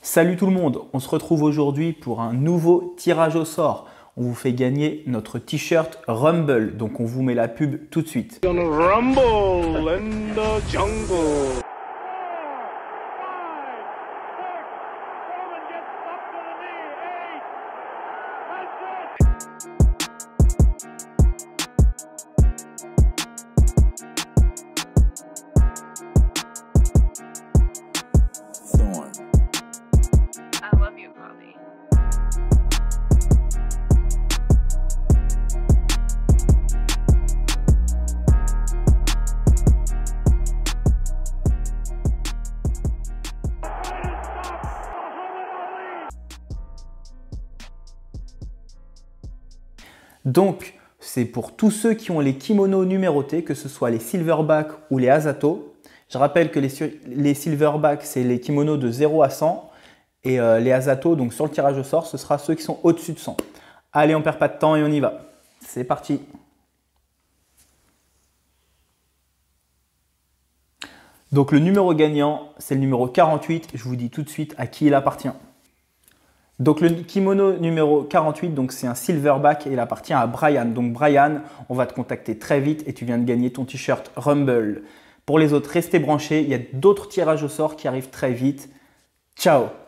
Salut tout le monde, on se retrouve aujourd'hui pour un nouveau tirage au sort. On vous fait gagner notre t-shirt Rumble, donc on vous met la pub tout de suite. Rumble in the jungle. I love you, Bobby. Donc, c'est pour tous ceux qui ont les kimonos numérotés, que ce soit les Silverback ou les Asato. Je rappelle que les Silverback, c'est les kimonos de 0 à 100. Et les Asato, donc sur le tirage au sort, ce sera ceux qui sont au-dessus de 100. Allez, on perd pas de temps et on y va. C'est parti. Donc le numéro gagnant, c'est le numéro 48. Je vous dis tout de suite à qui il appartient. Donc le kimono numéro 48, donc c'est un Silverback et il appartient à Brian. Donc Brian, on va te contacter très vite et tu viens de gagner ton t-shirt Rumble. Pour les autres, restez branchés. Il y a d'autres tirages au sort qui arrivent très vite. Ciao!